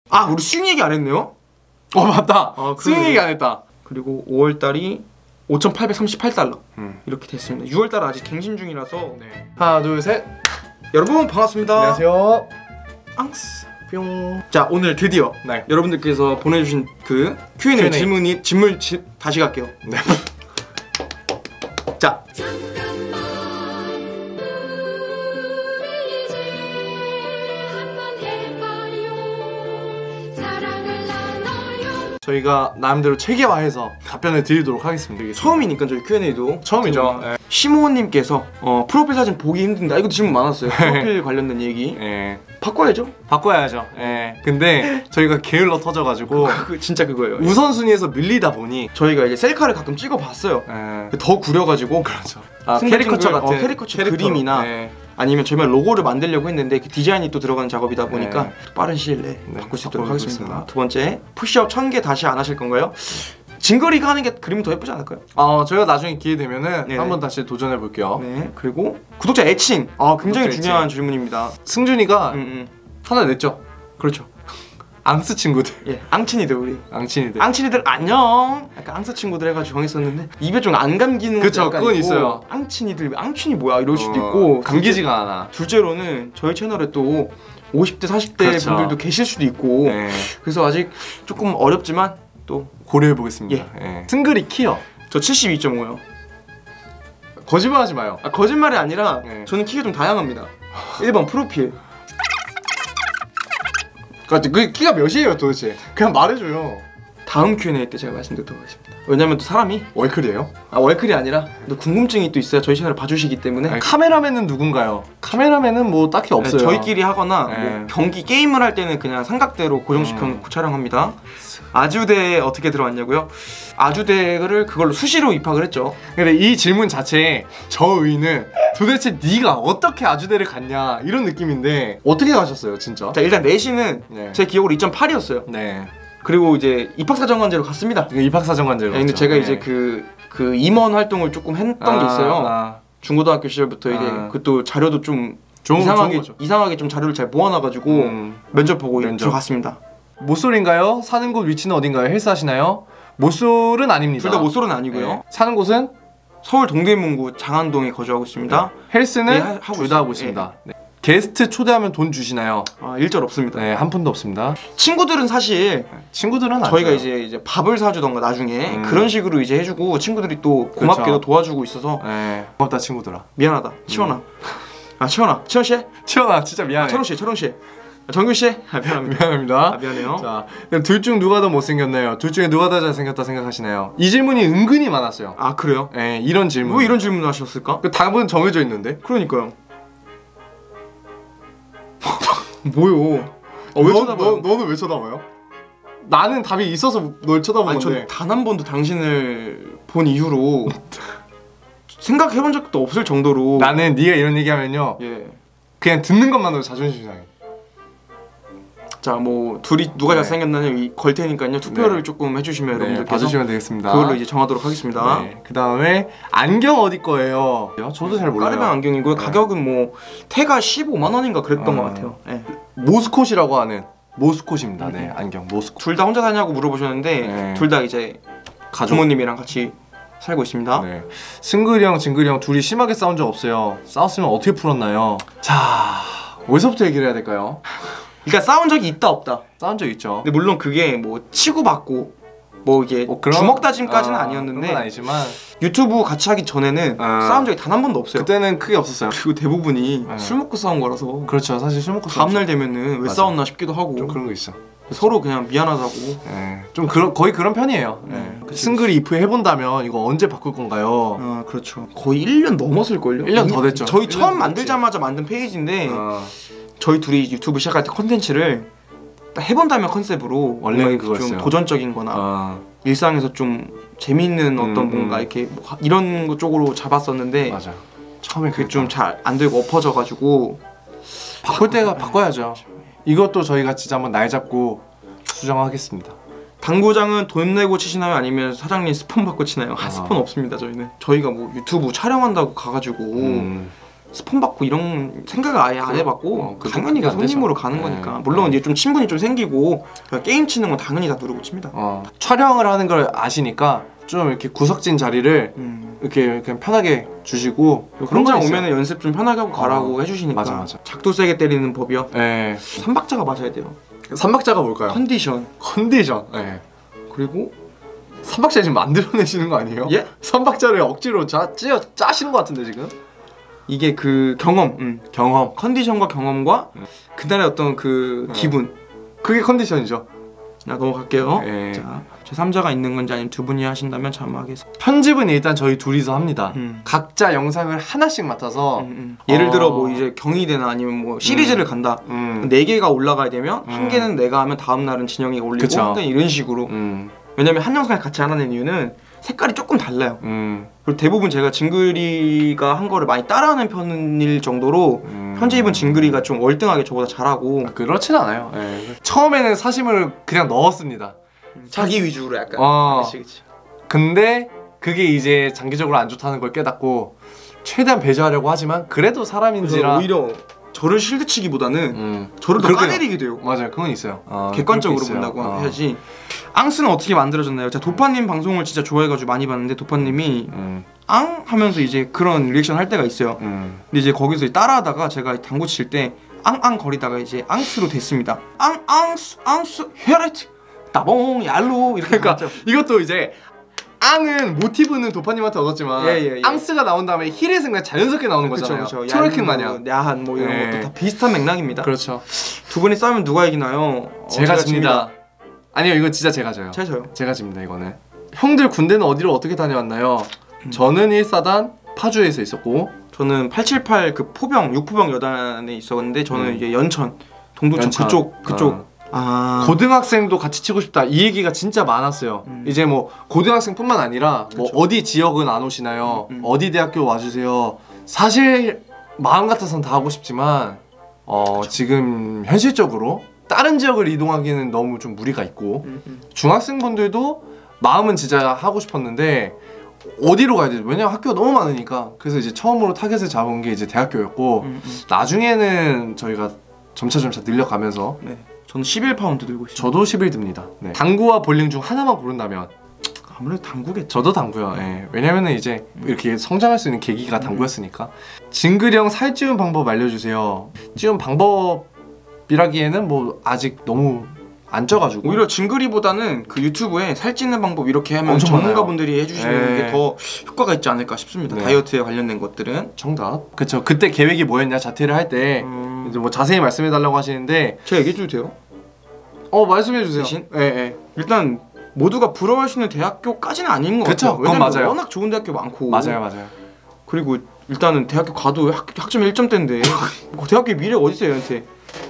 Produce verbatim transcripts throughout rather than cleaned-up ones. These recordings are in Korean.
아 우리 수익 얘기 안 했네요? 어 맞다. 아, 수익 얘기 안 했다. 그리고 오월달이 오천팔백삼십팔 달러 음. 이렇게 됐습니다. 유월달은 아직 갱신 중이라서. 네. 하나 둘 셋. 여러분 반갑습니다. 안녕하세요. 앙스 뿅. 자 오늘 드디어 네. 여러분들께서 보내주신 그 큐 앤 에이, 큐 앤 에이. 질문이 질문 지, 다시 갈게요. 네. 자 저희가 나름대로 체계화해서 답변을 드리도록 하겠습니다. 처음이니까 저희 큐 앤 에이도 처음이죠. 네. 시모님께서 어, 프로필 사진 보기 힘든다. 이것도 질문 많았어요. 프로필 관련된 얘기. 네. 바꿔야죠. 바꿔야죠. 예. 근데 저희가 게을러 터져가지고 그, 진짜 그거예요. 우선순위에서 밀리다 보니 저희가 이제 셀카를 가끔 찍어봤어요. 예. 더 구려가지고 그렇죠. 아, 캐리커처 같은 어, 캐리커처 그림이나 네. 아니면 저희만 로고를 만들려고 했는데 그 디자인이 또 들어가는 작업이다 보니까 네. 빠른 시일 내에 네, 바꿀 수 있도록 하겠습니다. 있습니다. 두 번째, 푸시업 천 개 다시 안 하실 건가요? 징거리가 하는 게 그림이 더 예쁘지 않을까요? 어, 저희가 나중에 기회 되면은 네네. 한번 다시 도전해 볼게요. 네. 그리고 구독자 애칭. 아 굉장히 구독자 중요한 애칭. 질문입니다. 승준이가 음, 음. 하나 냈죠. 그렇죠. 앙스 친구들. 예, 앙친이들 우리. 앙친이들. 앙친이들 안녕. 약간 앙스 친구들 해가지고 정했었는데 입에 좀 안 감기는 그쵸, 것도 약간 그건 있고, 있어요. 앙친이들 앙친이 뭐야 이럴 수도 어, 있고 감기지가 않아. 둘째로는 저희 채널에 또 오십 대 사십 대 그렇죠. 분들도 계실 수도 있고 네. 그래서 아직 조금 어렵지만 또 고려해 보겠습니다. 예. 예. 승글이 키요. 저 칠십이 점 오요. 거짓말하지 마요. 아, 거짓말이 아니라 네. 저는 키가 좀 다양합니다. 일 번 프로필. 그 키가 몇이에요 도대체? 그냥 말해줘요. 다음 큐 앤 에이 때 제가 말씀드리도록 하겠습니다. 왜냐면 또 사람이 월클이에요? 아 월클이 아니라 또 궁금증이 또 있어야 저희 채널을 봐주시기 때문에 아니, 카메라맨은 누군가요? 카메라맨은 뭐 딱히 없어요. 네, 저희끼리 하거나 네. 뭐 경기 게임을 할 때는 그냥 삼각대로 고정시켜 놓고 음. 촬영합니다. 아주대에 어떻게 들어왔냐고요? 아주대를 그걸로 수시로 입학을 했죠. 근데 이 질문 자체에 저 의의는 도대체 네가 어떻게 아주대를 갔냐 이런 느낌인데 어떻게 가셨어요 진짜? 자 일단 내신은 네. 제 기억으로 이 점 팔이었어요. 네. 그리고 이제 입학사정관제로 갔습니다. 입학사정관제로. 네, 근데 제가 이제 그, 그 임원 활동을 조금 했던 아, 게 있어요. 아. 중고등학교 시절부터 이제 아. 그것도 자료도 좀 좋은, 이상하게 좋은 거죠. 이상하게 좀 자료를 잘 모아놔가지고 음. 면접 보고 면접. 들어갔습니다. 모쏠인가요? 사는 곳 위치는 어딘가요? 헬스 하시나요? 모쏠은 아닙니다. 둘 다 모쏠은 아니고요. 네. 사는 곳은? 서울 동대문구 장안동에 거주하고 있습니다. 네. 헬스는 네, 하- 하고 둘 다 하고 있어요. 있습니다. 네. 게스트 초대하면 돈 주시나요? 아 일절 없습니다. 네, 한 푼도 없습니다. 친구들은 사실 친구들은 안 저희가 줘요. 이제 이제 밥을 사주던가 나중에 음. 그런 식으로 이제 해주고 친구들이 또 고맙게도 그렇죠. 도와주고 있어서 네, 고맙다 친구들아. 미안하다. 치원아. 음. 아 치원아. 치원 씨? 치원아 진짜 미안해. 아, 철웅 씨, 철웅 씨. 아, 정규 씨? 아, 미안합니다. 미안합니다. 아, 미안해요. 자, 그럼 둘 중 누가 더 못생겼나요? 둘 중에 누가 더 잘생겼다 생각하시나요? 이 질문이 은근히 많았어요. 아 그래요? 네, 이런 질문. 왜 이런 질문을 하셨을까? 그 답은 정해져 있는데. 그러니까요. 뭐요? 어, 왜 너, 쳐다봐요? 너, 너는 왜 쳐다봐요? 나는 답이 있어서 널 쳐다보는데. 아니 전 단 한 번도 당신을 본 이후로 생각해본 적도 없을 정도로 나는 네가 이런 얘기하면요 예. 그냥 듣는 것만으로 자존심 상해. 자 뭐 둘이 누가 네. 잘생겼나요? 걸 테니까요 투표를 네. 조금 해주시면 네, 여러분들께서 봐주시면 되겠습니다. 그걸로 이제 정하도록 하겠습니다. 네, 그 다음에 안경 어디 거예요? 저도 잘 몰라요. 까르벤 안경이고요. 네. 가격은 뭐 태가 십오만 원인가 그랬던 아. 것 같아요. 네. 모스콧이라고 하는 모스콧입니다. 네, 안경 모스콧. 둘 다 혼자 사냐고 물어보셨는데 네. 둘 다 이제 가족. 부모님이랑 같이 살고 있습니다. 네. 승글이 형, 진글이 형 둘이 심하게 싸운 적 없어요. 싸웠으면 어떻게 풀었나요? 자, 어디서부터 얘기를 해야 될까요? 그러니까 싸운 적이 있다 없다. 싸운 적 있죠. 근데 물론 그게 뭐 치고받고 뭐 이게 뭐 그런- 주먹 다짐까지는 아, 아니었는데 그건 아니지만 유튜브 같이 하기 전에는 아. 싸운 적이 단 한 번도 없어요. 그때는 크게 없었어요. 그리고 대부분이 네. 술 먹고 싸운 거라서 그렇죠. 사실 술 먹고 다음날 되면은 왜 맞아. 싸웠나 싶기도 하고 좀 그런 거 있어. 서로 그냥 미안하다고. 네. 좀 그런 거의 그런 편이에요. 네. 음, 그치, 승글이 이프 해본다면 이거 언제 바꿀 건가요? 아 그렇죠. 거의 일 년 넘었을걸요? 일 년 더 됐죠. 저희 일 년 처음 더 만들자마자 만든 페이지인데 어. 저희 둘이 유튜브 시작할 때 컨텐츠를 딱 해본다면 컨셉으로 원래는 뭔가 좀 그거였어요. 도전적인 거나 어. 일상에서 좀 재미있는 어떤 음, 뭔가 음. 이렇게 뭐 이런 거 쪽으로 잡았었는데 맞아. 처음에 그게 좀 잘 안 되고 엎어져가지고 바꿀 때가 바꿔야죠. 이것도 저희가 진짜 한번 날 잡고 수정하겠습니다. 당구장은 돈 내고 치시나요? 아니면 사장님 스폰 받고 치나요? 아, 아. 스폰 없습니다 저희는. 저희가 뭐 유튜브 촬영한다고 가가지고 음. 스폰 받고 이런 생각을 아예 안 해봤고 어, 그것도 당연히 그게 안 손님으로 되죠. 가는 네. 거니까 물론 네. 이제 좀 친분이 좀 생기고 게임 치는 건 당연히 다 누르고 칩니다. 어, 촬영을 하는 걸 아시니까 좀 이렇게 구석진 자리를 음. 이렇게 그냥 편하게 주시고 그런 혼자 건 있어요. 오면은 연습 좀 편하게 하고 가라고 어, 해주시니까 맞아, 맞아. 작도 세게 때리는 법이요. 예. 삼박자가 맞아야 돼요. 삼박자가 뭘까요? 컨디션 컨디션. 예. 그리고 삼박자 지금 만들어내시는 거 아니에요? 예? 삼박자를 억지로 짜, 찌어, 짜시는 거 같은데 지금? 이게 그 경험, 음. 경험. 컨디션과 경험과 음. 그날의 어떤 그 어. 기분. 그게 컨디션이죠. 자 넘어갈게요. 예. 자 제삼자가 있는 건지 아니면 두 분이 하신다면 자막에서. 편집은 일단 저희 둘이서 합니다. 음. 각자 영상을 하나씩 맡아서 음, 음. 예를 어. 들어 뭐 이제 경희대나 아니면 뭐 시리즈를 간다. 음. 네 개가 올라가야 되면 한 음. 개는 내가 하면 다음 날은 진영이가 올리고 그쵸. 약간 이런 식으로. 음. 왜냐면 한 영상을 같이 하라는 이유는 색깔이 조금 달라요. 음. 그리고 대부분 제가 징그리가 한 거를 많이 따라하는 편일 정도로 음. 편집은 징그리가 좀 월등하게 저보다 잘하고 그렇진 않아요. 예. 처음에는 사심을 그냥 넣었습니다. 자기 위주로 약간. 어. 그치, 그치. 근데 그게 이제 장기적으로 안 좋다는 걸 깨닫고 최대한 배제하려고 하지만 그래도 그래서 사람인지라 오히려 저를 실드치기보다는 음. 저를 더 그렇게요. 까내리게 돼요. 맞아요. 그건 있어요. 어, 객관적으로 그렇게 있어요. 본다고 어. 해야지. 앙스는 어떻게 만들어졌나요? 제가 도파님 방송을 진짜 좋아해가지고 많이 봤는데 도파님이 음. 앙 하면서 이제 그런 리액션 할 때가 있어요. 음. 근데 이제 거기서 따라하다가 제가 당구 칠 때 앙앙 거리다가 이제 앙스로 됐습니다. 앙 앙스 앙스 헤라이트 따봉 얄로 이렇게 그러니까 갔죠. 이것도 이제 앙은 모티브는 도파님한테 얻었지만 예, 예, 예. 앙스가 나온 다음에 힐의 순간 자연스럽게 나오는 거잖아요. 트월킹 마냥. 야한 뭐 이런 예. 것도 다 비슷한 맥락입니다. 그렇죠. 두 분이 싸우면 누가 이기나요? 어, 제가 집니다. 아니요, 이거 진짜 제가 져요. 제가 져요. 제가 집니다. 이거는. 형들 군대는 어디로 어떻게 다녀왔나요? 음. 저는 일 사단 파주에서 있었고 저는 팔칠팔 그 포병 육포병 여단에 있었는데 저는 음. 이제 연천 동두천 연천. 그쪽 그쪽 어. 아 고등학생도 같이 치고 싶다 이 얘기가 진짜 많았어요. 음. 이제 뭐 고등학생뿐만 아니라 뭐 그쵸. 어디 지역은 안 오시나요? 음, 음. 어디 대학교 와주세요. 사실 마음 같아서는 다 하고 싶지만 어 지금 현실적으로 다른 지역을 이동하기는 너무 좀 무리가 있고 음, 음. 중학생분들도 마음은 진짜 하고 싶었는데 어디로 가야 되지? 왜냐면 학교가 너무 많으니까. 그래서 이제 처음으로 타겟을 잡은 게 이제 대학교였고 음, 음. 나중에는 저희가 점차 점차 늘려가면서 네. 저는 십일 파운드 들고 있어요. 저도 십일 듭니다. 네. 당구와 볼링 중 하나만 고른다면 아무래도 당구겠죠. 저도 당구요. 예. 왜냐면은 이제 이렇게 성장할 수 있는 계기가 당구였으니까. 징그령 살 찌운 방법 알려주세요. 찌운 방법이라기에는 뭐 아직 너무 안 쪄가지고 오히려 징그리보다는 그 유튜브에 살찌는 방법 이렇게 하면 엄청 전문가분들이 해주시는 네. 게 더 효과가 있지 않을까 싶습니다. 네. 다이어트에 관련된 것들은. 정답. 그쵸. 그때 계획이 뭐였냐 자퇴를 할 때 음... 이제 뭐 자세히 말씀해달라고 하시는데 제가 얘기해줘도 돼요? 어 말씀해주세요. 대신? 예 예. 일단 모두가 부러워할 수 있는 대학교까지는 아닌 것 그쵸, 같아요. 그건 왜냐면 맞아요. 워낙 좋은 대학교 많고. 맞아요 맞아요. 그리고 일단은 대학교 가도 학, 학점 일 점대인데 뭐 대학교에 미래가 어디 있어요 얘한테.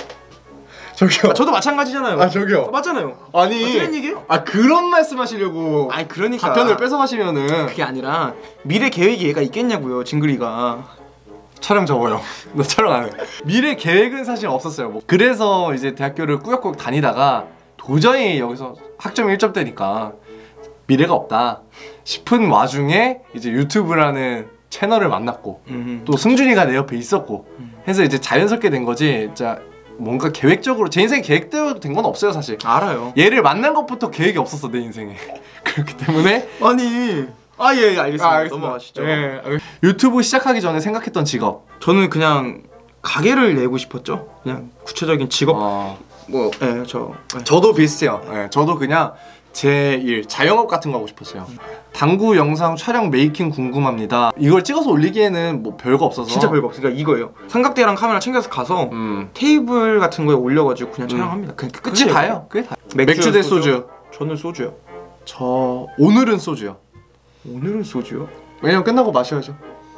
저기요. 아, 저도 마찬가지잖아요. 아 저기요. 맞잖아요. 아니. 아, 틀린 얘기예요? 아 그런 말씀하시려고 아니 그러니까 답변을 뺏어가시면은 그게 아니라 미래 계획이 얘가 있겠냐고요 징그리가. 촬영 접어요. 나 촬영 안 해. 미래 계획은 사실 없었어요. 뭐 그래서 이제 대학교를 꾸역꾸역 다니다가 도저히 여기서 학점이 일 점대니까 미래가 없다 싶은 와중에 이제 유튜브라는 채널을 만났고 음. 또 승준이가 내 옆에 있었고 음. 해서 이제 자연스럽게 된 거지. 진짜 뭔가 계획적으로 제 인생 계획대로 된 건 없어요 사실. 알아요. 얘를 만난 것부터 계획이 없었어 내 인생에. 그렇기 때문에 아니 아예 예, 알겠습니다. 아, 알겠습니다. 넘어가시죠. 예. 유튜브 시작하기 전에 생각했던 직업. 저는 그냥 가게를 내고 싶었죠. 그냥 구체적인 직업 어, 뭐 예, 저 예. 저도 비슷해요. 예, 저도 그냥 제 일, 자영업 같은 거 하고 싶었어요. 당구 영상 촬영 메이킹 궁금합니다. 이걸 찍어서 올리기에는 뭐 별거 없어서. 진짜 별거 없으니까 이거예요. 삼각대랑 카메라 챙겨서 가서 음. 테이블 같은 거에 올려가지고 그냥 음. 촬영합니다. 그냥 끝이 그게 다예요. 그게 다. 맥주, 맥주 대 소주. 저는 소주요. 저 오늘은 소주요. 오늘은 소주요? 왜냐면 끝나고 마셔야죠.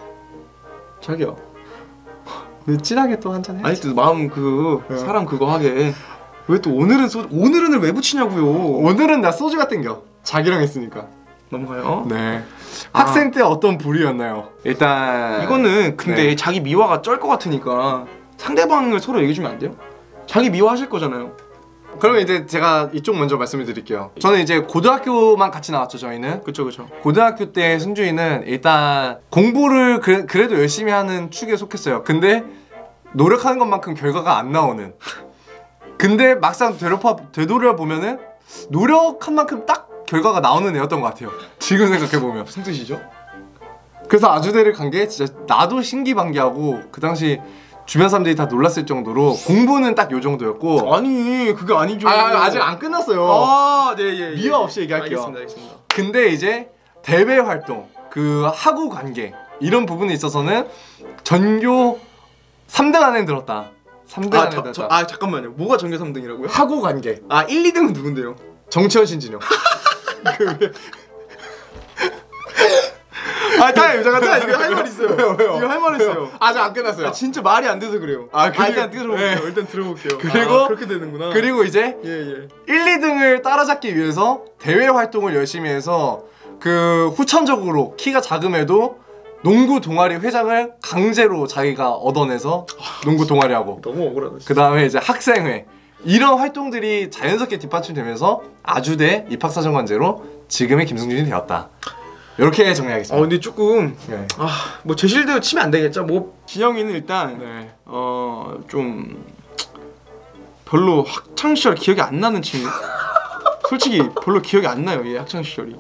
자기야. 근데 진하게 또 한잔 해야지. 아니 또 마음 그 네. 사람 그거 하게 왜 또 오늘은 소주 오늘은을 왜 붙이냐고요. 오늘은 나 소주가 땡겨. 자기랑 했으니까. 넘어가요. 네. 아. 학생 때 어떤 부류였나요? 일단 이거는 근데 네. 자기 미화가 쩔 것 같으니까 상대방을 서로 얘기해주면 안 돼요? 자기 미화하실 거잖아요. 그러면 이제 제가 이쪽 먼저 말씀을 드릴게요. 저는 이제 고등학교만 같이 나왔죠, 저희는. 그쵸 그쵸. 고등학교 때 승준이는 일단 공부를 그, 그래도 열심히 하는 축에 속했어요. 근데 노력하는 것만큼 결과가 안 나오는. 근데 막상 되돌아, 되돌아보면은 노력한 만큼 딱 결과가 나오는 애였던 것 같아요. 지금 생각해보면. 무슨 뜻이죠? 그래서 아주대를 간 게 진짜 나도 신기반기하고 그 당시 주변 사람들이 다 놀랐을 정도로 공부는 딱 요 정도였고. 아니 그게 아니죠. 아, 아직 안 끝났어요. 아, 네, 예, 예. 미화 없이 얘기할게요. 알겠습니다, 알겠습니다. 근데 이제 대외 활동, 그 학우 관계 이런 부분에 있어서는 전교 삼 등 안에 들었다. 삼 등 아, 안에 저, 들었다. 저, 아 잠깐만요. 뭐가 전교 삼 등이라고요? 학우 관계. 아 일, 이 등은 누군데요? 정치현 신진영. 그 아 타임 잠깐 타임 이거 할 말 있어요. 왜요, 왜요? 이거 할 말 있어요. 아직 안 끝났어요. 아 진짜 말이 안 돼서 그래요. 아, 아, 그리고- 일단 들어볼게요. 네. 일단 들어볼게요. 그리고- 아, 그렇게 되는구나. 그리고 이제 예 예. 일, 이 등을 따라잡기 위해서 대외 활동을 열심히 해서 그 후천적으로 키가 작음에도 농구 동아리 회장을 강제로 자기가 얻어내서 농구 동아리 하고 너무 억울하다. 그 다음에 이제 학생회 이런 활동들이 자연스럽게 뒷받침되면서 아주대 입학사정관제로 지금의 김승준이 되었다. 이렇게 정리하겠습니다. 아 근데 조금 네. 아뭐 제실대로 치면 안 되겠죠. 뭐 진영이는 일단 네. 어 좀 별로 학창 시절 기억이 안 나는 친구. 솔직히 별로 기억이 안 나요. 얘 학창 시절이.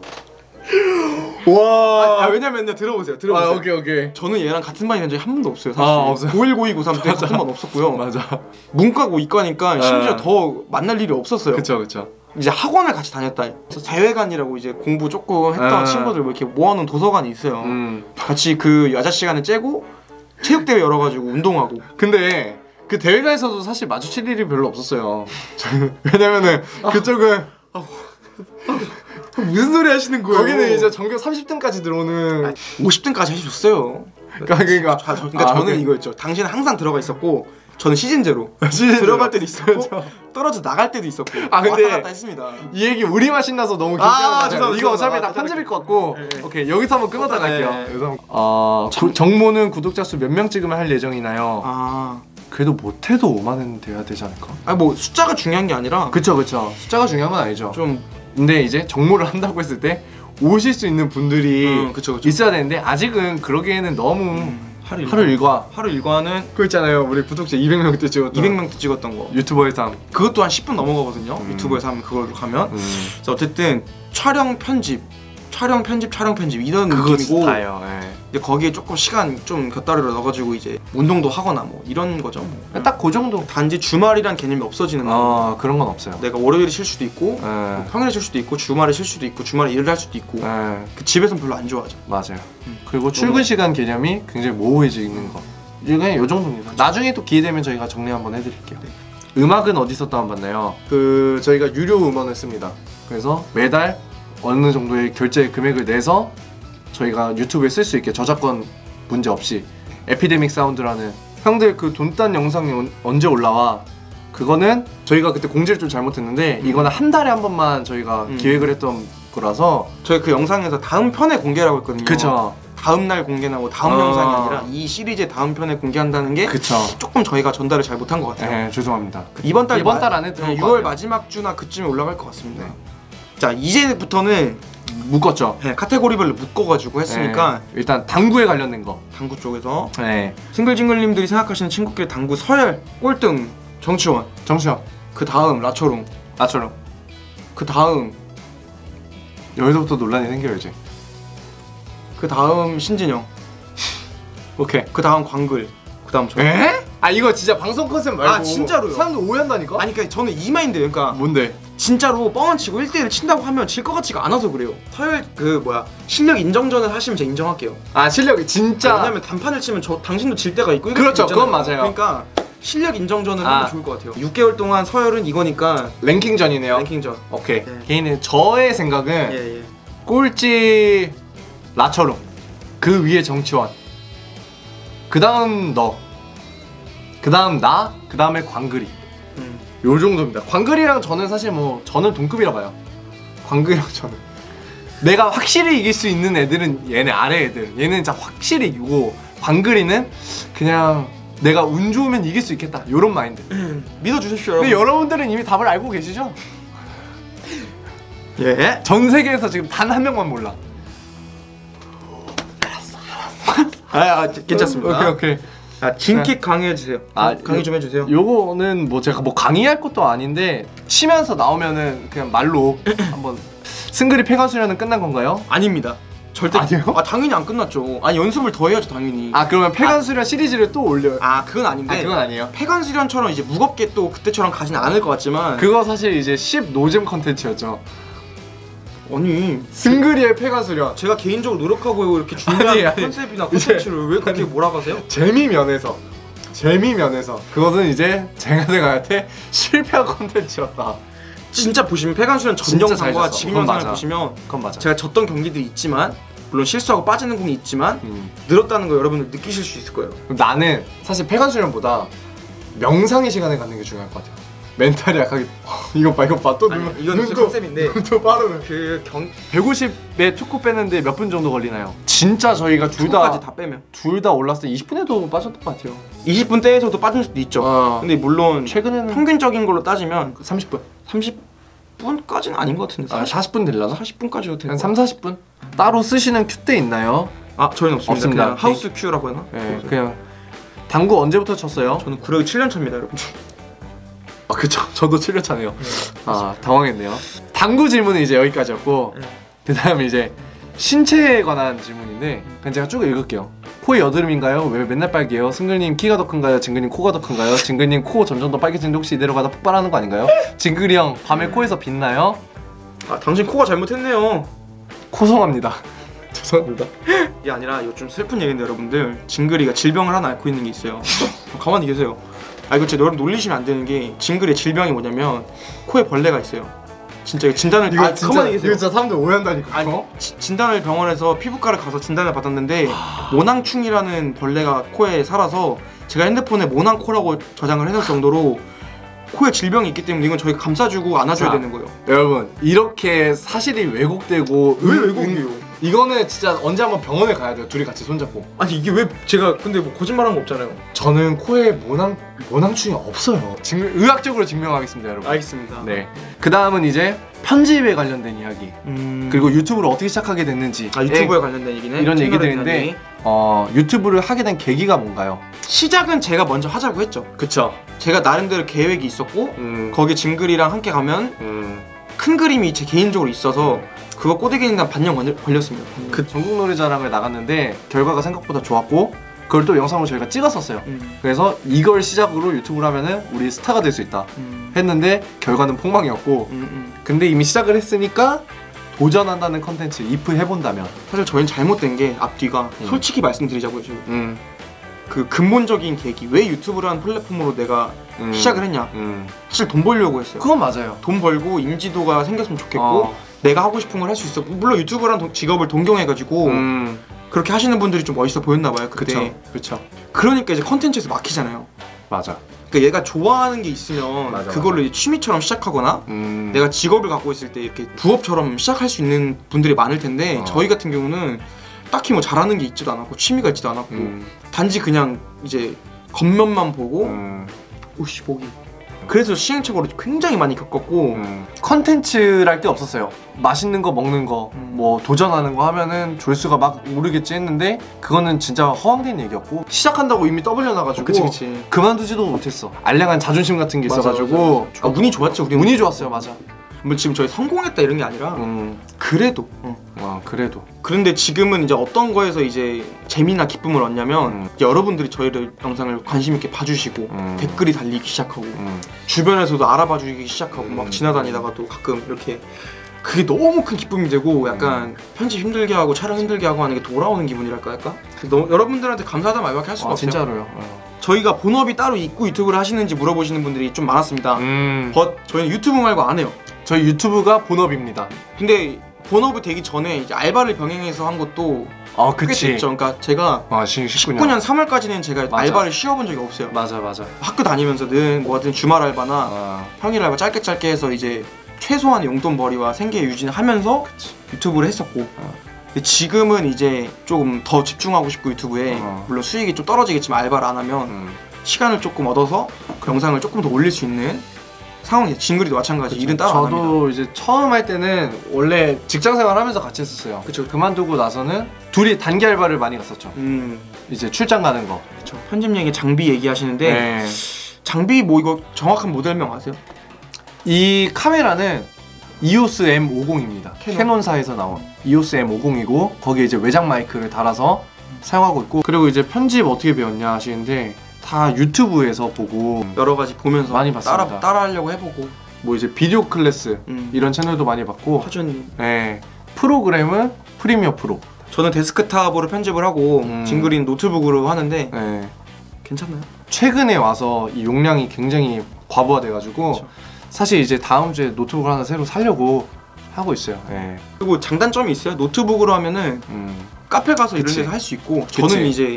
와. 아 왜냐면요 들어보세요. 들어보세요. 아 오케이 오케이. 저는 얘랑 같은 반이 된 적이 한 번도 없어요. 사실. 아, 없어요? 고일, 고이, 고삼 때 같은 반 없었고요. 맞아. 문과고 이과니까 심지어 아. 더 만날 일이 없었어요. 그쵸 그쵸. 이제 학원을 같이 다녔다. 그래서 대외관이라고 이제 공부 조금 했던 아. 친구들 뭐 이렇게 모아놓은 도서관이 있어요. 음. 같이 그 여자 시간을 째고 체육대회 열어가지고 운동하고. 근데 그 대회가에서도 사실 마주칠 일이 별로 없었어요. 왜냐면은 그쪽은 무슨 소리 하시는 거예요? 거기는 이제 전교 삼십 등까지 들어오는. 오십 등까지 해줬어요. 그러니까 그러니까, 자, 저, 그러니까 아, 저는 오케이. 이거였죠. 당신은 항상 들어가 있었고 저는 시즌제로 시즌제로. 들어갈 때도 있었고 그렇죠. 떨어져 나갈 때도 있었고 아, 근데 왔다 갔다 했습니다. 이 얘기 우리만 신나서 너무 길게 아, 하는 거잖아요. 죄송합니다. 이거 어차피 죄송합니다. 다 편집일 것 같고. 네, 네. 오케이 여기서 한번 끊었다 네, 갈게요. 네. 그래서 어, 구- 정모는 구독자 수 몇 명 찍으면 할 예정이나요? 아, 그래도 못해도 오만은 돼야 되지 않을까? 아니 뭐 숫자가 중요한 게 아니라 그쵸 그쵸. 숫자가 중요한 건 아니죠. 좀 근데 이제 정모를 한다고 했을 때 오실 수 있는 분들이 음, 그쵸, 그쵸. 있어야 되는데 아직은 그러기에는 너무 음, 하루 하루 일과 하루 일과는 그거 있잖아요. 우리 구독자 이백 명 때 찍었던 이백 명 찍었던 거. 유튜버의 삶. 그것도 한 십 분 넘어가거든요. 음. 유튜브에서 하면 그걸로 가면. 음. 그래서 어쨌든 촬영 편집, 촬영 편집, 촬영 편집 이런 그거 느낌이고. 다예요. 예. 근데 거기에 조금 시간 좀 곁다리로 넣어가지고 이제 운동도 하거나 뭐 이런 거죠. 뭐. 딱 그 정도. 단지 주말이란 개념이 없어지는 거. 어 그런 건 없어요. 내가 월요일에 쉴 수도 있고 예. 평일에 쉴 수도 있고 주말에 쉴 수도 있고 주말에 일을 할 수도 있고 예. 그 집에서는 별로 안 좋아하죠. 맞아요. 음. 그리고 출근 시간 개념이 굉장히 모호해지는 거. 이게 그냥 요 정도입니다. 나중에 또 기회 되면 저희가 정리 한번 해드릴게요. 음악은 어디서 다운받나요? 그 저희가 유료 음원을 씁니다. 그래서 매달 어느 정도의 결제 금액을 내서 저희가 유튜브에 쓸 수 있게 저작권 문제 없이 에피데믹 사운드라는 형들 그 돈 딴 영상이 언- 언제 올라와? 그거는 저희가 그때 공지를 좀 잘못했는데 음. 이거는 한 달에 한 번만 저희가 음. 기획을 했던 거라서 저희 그 영상에서 다음 편에 공개라고 했거든요. 그쵸 다음 날 공개나 뭐 다음 어. 영상이 아니라 이 시리즈의 다음 편에 공개한다는 게 그쵸. 조금 저희가 전달을 잘 못한 것 같아요. 네 죄송합니다. 이번 달 이번 마- 달 안에 들어올 네, 것 유월 같아요. 마지막 주나 그쯤에 올라갈 것 같습니다. 네. 자 이제부터는 묶었죠. 네, 카테고리별로 묶어가지고 했으니까 네. 일단 당구에 관련된 거. 당구 쪽에서 네. 싱글징글님들이 생각하시는 친구끼리 당구 서열 꼴등 정치원, 정수영, 그 다음 라초롱, 나처럼 그 다음 여기서부터 논란이 생겨야지. 그 다음 신진영, 오케이. 그 다음 광글, 그 다음 저. 에? 아 이거 진짜 방송 컨셉 말고. 아, 진짜로요? 사람들 오해한다니까. 아니 그러니까 저는 이 마인드예요. 그러니까 뭔데? 진짜로 뻥안 치고 일 대일 친다고 하면 질 것 같지가 않아서 그래요. 서열 그 뭐야 실력 인정전을 하시면 제가 인정할게요. 아 실력이 진짜. 왜냐면 단판을 치면 저 당신도 질 때가 있고 그렇죠, 있잖아요. 그건 맞아요. 그러니까 실력 인정전을 아. 하면 좋을 것 같아요. 육 개월 동안 서열은 이거니까 랭킹전이네요. 랭킹전. 오케이. 네. 개인은 저의 생각은 예 예. 꼴찌 라처럼 그 위에 정치원. 그 다음 너. 그 다음 나. 그 다음에 광글이. 음. 요 정도입니다. 광글이랑 저는 사실 뭐 저는 동급이라 봐요. 광글이랑 저는 내가 확실히 이길 수 있는 애들은 얘네 아래 애들. 얘는 진짜 확실히 이기고 광글이는 그냥 내가 운 좋으면 이길 수 있겠다 요런 마인드. 믿어주십시오 근데 여러분. 여러분들은 이미 답을 알고 계시죠? 예. 전 세계에서 지금 단 한 명만 몰라. 아, 아 괜찮습니다. 오케이 오케이. 아, 진킥 강의해주세요. 아, 강의 좀 해주세요. 요거는 뭐 제가 뭐 강의할 것도 아닌데 치면서 나오면은 그냥 말로 한번 승그리 폐가수련은 끝난 건가요? 아닙니다. 절대. 아니에요? 아 당연히 안 끝났죠. 아니 연습을 더 해야죠 당연히. 아 그러면 폐가수련 시리즈를 또 올려요? 아 그건 아닌데. 아 그건 아니에요. 폐관수련처럼 이제 무겁게 또 그때처럼 가지는 않을 것 같지만. 그거 사실 이제 십 노잼 컨텐츠였죠. 아니 승그리의 폐가수련. 제가 개인적으로 노력하고 이렇게 준비한 아니, 아니. 컨셉이나 컨텐츠를 왜 그렇게 몰아가세요? 재미 면에서 재미 면에서 그것은 이제 제가 생각할 실패한 컨텐츠였다. 진짜 보시면 폐관수련 전 진짜 잘 영상과 졌어. 지금 그건 영상을 맞아. 보시면 그건 맞아. 제가 졌던 경기들이 있지만 물론 실수하고 빠지는 공이 있지만 음. 늘었다는 거 여러분들 느끼실 수 있을 거예요. 나는 사실 폐관수련보다 명상의 시간을 갖는 게 중요할 것 같아요. 멘탈이 약하게 이것 봐 이것 봐또 아니, 이건 무슨 컨셉인데 또 빠르네. 그 경... 백오십에 투코 빼는데 몇 분 정도 걸리나요? 진짜 저희가 둘 초까지 다 다 빼면 둘 다 올랐을 때 이십 분에도 빠졌던 것 같아요. 이십 분 대에서도 빠질 수도 있죠. 어. 근데 물론 최근에는 평균적인 걸로 따지면 삼십 분. 삼십 분까지는 아닌 것 같은데. 아, 사십 분 되려나? 사십 분까지도 되고. 한 삼, 사십 분? 따로 쓰시는 큐대 있나요? 아 저희는 없습니다. 없습니다. 그냥 하우스 큐라고 하나? 네, 그냥 당구 언제부터 쳤어요? 저는 구력이 칠 년 차입니다, 여러분. 아 그쵸. 저도 칠 년 차네요. 아 당황했네요. 당구 질문은 이제 여기까지였고 네. 그 다음에 이제 신체에 관한 질문인데 그냥 제가 쭉 읽을게요. 코의 여드름인가요? 왜 맨날 빨개요? 승글님 키가 더 큰가요? 진글님 코가 더 큰가요? 진글님 코 점점 더 빨개지는데 혹시 이대로 가다 폭발하는 거 아닌가요? 진글이 형 밤에 코에서 빛나요? 아 당신 코가 잘못했네요. 코성합니다. 죄송합니다. 이게 아니라 이거 좀 슬픈 얘기인데 여러분들 징그리가 질병을 하나 앓고 있는 게 있어요. 가만히 계세요. 아 이거 진짜 여러분 놀리시면 안 되는 게 징그리의 질병이 뭐냐면 코에 벌레가 있어요. 진짜 이거 진단을 아 가만히 계세요. 이거 진짜 사람들 오해한다니까. 아니 지, 진단을 병원에서 피부과를 가서 진단을 받았는데 모낭충이라는 벌레가 코에 살아서 제가 핸드폰에 모낭코라고 저장을 해놓을 정도로 코에 질병이 있기 때문에 이건 저희가 감싸주고 안아줘야 자, 되는 거예요. 여러분 이렇게 사실이 왜곡되고 왜 은- 왜곡이에요? 은- 이거는 진짜 언제 한번 병원에 가야 돼요. 둘이 같이 손잡고. 아니 이게 왜 제가 근데 뭐 거짓말한 거 없잖아요. 저는 코에 모낭 모낭충이 없어요. 증명, 의학적으로 증명하겠습니다, 여러분. 알겠습니다. 네. 그 다음은 이제 편집에 관련된 이야기. 음... 그리고 유튜브를 어떻게 시작하게 됐는지. 아 유튜브에 관련된 얘기네. 이런 채널에 얘기들인데 대한 얘기. 어 유튜브를 하게 된 계기가 뭔가요? 시작은 제가 먼저 하자고 했죠. 그쵸. 제가 나름대로 계획이 있었고 음. 거기 징글이랑 함께 가면 음. 큰 그림이 제 개인적으로 있어서 그거 꼬드기는 한 반년 걸려- 걸렸습니다. 그 전국 노래자랑을 나갔는데 결과가 생각보다 좋았고 그걸 또 영상으로 저희가 찍었었어요. 음. 그래서 이걸 시작으로 유튜브를 하면은 우리 스타가 될 수 있다 음. 했는데 결과는 폭망이었고 음, 음. 근데 이미 시작을 했으니까 도전한다는 컨텐츠 이프 해본다면 사실 저희는 잘못된 게 앞뒤가 음. 솔직히 말씀드리자고요. 지금. 음. 그 근본적인 계기 왜 유튜브라는 플랫폼으로 내가 음. 시작을 했냐 음. 사실 돈 벌려고 했어요. 그건 맞아요. 돈 벌고 인지도가 생겼으면 좋겠고 어. 내가 하고 싶은 걸 할 수 있어. 물론 유튜브라는 동- 직업을 동경해가지고 음. 그렇게 하시는 분들이 좀 멋있어 보였나 봐요 그때. 그쵸. 그쵸. 그러니까 이제 컨텐츠에서 막히잖아요. 맞아. 그러니까 얘가 좋아하는 게 있으면 맞아, 그걸로 이제 취미처럼 시작하거나 음. 내가 직업을 갖고 있을 때 이렇게 부업처럼 시작할 수 있는 분들이 많을 텐데 어. 저희 같은 경우는 딱히 뭐 잘하는 게 있지도 않았고 취미가 있지도 않았고 음. 단지 그냥 이제 겉면만 보고 음. 오씨 보기 그래서 시행착오를 굉장히 많이 겪었고 음. 컨텐츠랄 게 없었어요. 맛있는 거 먹는 거, 음. 뭐 도전하는 거 하면은 조회수가 막 오르겠지 했는데 그거는 진짜 허황된 얘기였고 시작한다고 이미 떠벌려나가지고 그치 그치 그만두지도 못했어. 알량한 자존심 같은 게 맞아, 있어가지고 아, 운이 좋았죠 우리 운이 좋았어요. 맞아. 뭐 지금 저희 성공했다 이런 게 아니라 음. 그래도 어. 와 그래도 그런데 지금은 이제 어떤 거에서 이제 재미나 기쁨을 얻냐면 음. 여러분들이 저희를 영상을 관심 있게 봐주시고 음. 댓글이 달리기 시작하고 음. 주변에서도 알아봐 주기 시작하고 음. 막 지나다니다가도 가끔 이렇게 그게 너무 큰 기쁨이 되고 약간 음. 편집 힘들게 하고 촬영 힘들게 하고 하는 게 돌아오는 기분이랄까 할까? 너무 여러분들한테 감사하다 말밖에 할 수가 아, 없어요. 진짜로요. 어. 저희가 본업이 따로 있고 유튜브를 하시는지 물어보시는 분들이 좀 많았습니다. 음. but 저희는 유튜브 말고 안 해요. 저희 유튜브가 본업입니다. 근데 본업이 되기 전에 이제 알바를 병행해서 한 것도 아 꽤 됐죠. 그러니까 제가 아 십, 십구 년 삼월까지는 제가 맞아. 알바를 쉬어본 적이 없어요. 맞아 맞아. 학교 다니면서든 뭐든 주말 알바나 아. 평일 알바 짧게 짧게 해서 이제 최소한의 용돈벌이와 생계 유지를 하면서 그치. 유튜브를 했었고 어. 근데 지금은 이제 조금 더 집중하고 싶고 유튜브에 어. 물론 수익이 좀 떨어지겠지만 알바를 안 하면 음. 시간을 조금 얻어서 그 영상을 조금 더 올릴 수 있는 상황이에요. 징글이도 마찬가지. 그쵸. 일은 따로 안 합니다. 저도 이제 처음 할 때는 원래 직장 생활하면서 같이 했었어요. 그쵸. 그만두고 나서는 둘이 단기 알바를 많이 갔었죠. 음, 이제 출장 가는 거. 그쵸. 편집 얘기, 장비 얘기하시는데 네. 장비 뭐 이거 정확한 모델명 아세요? 이 카메라는 이오스 엠 오십입니다. 캐논. 캐논사에서 나온 이오스 엠 오십이고 거기에 이제 외장 마이크를 달아서 사용하고 있고, 그리고 이제 편집 어떻게 배웠냐 하시는데 다 유튜브에서 보고 여러 가지 보면서 많이 봤습니다. 따라 따라 하려고 해보고. 뭐 이제 비디오 클래스 음. 이런 채널도 많이 봤고, 화준님. 네. 프로그램은 프리미어 프로. 저는 데스크탑으로 편집을 하고 음. 징글이는 노트북으로 하는데 네. 괜찮나요? 최근에 와서 이 용량이 굉장히 과부하돼가지고 그쵸. 사실 이제 다음 주에 노트북을 하나 새로 사려고 하고 있어요. 네. 그리고 장단점이 있어요. 노트북으로 하면은 음. 카페 가서 그치. 이런 데서 할 수 있고 그치. 저는 이제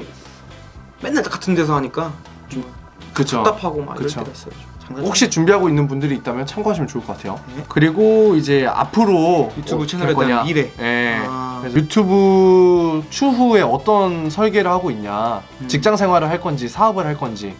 맨날 같은 데서 하니까 좀 그쵸. 답답하고 막 이럴 그쵸. 때가 있어요. 장단점. 혹시 준비하고 있는 분들이 있다면 참고하시면 좋을 것 같아요. 네. 그리고 이제 앞으로 유튜브 어, 채널에 될 거냐. 대한 미래. 네. 아. 그래서 유튜브 추후에 어떤 설계를 하고 있냐, 음. 직장 생활을 할 건지 사업을 할 건지.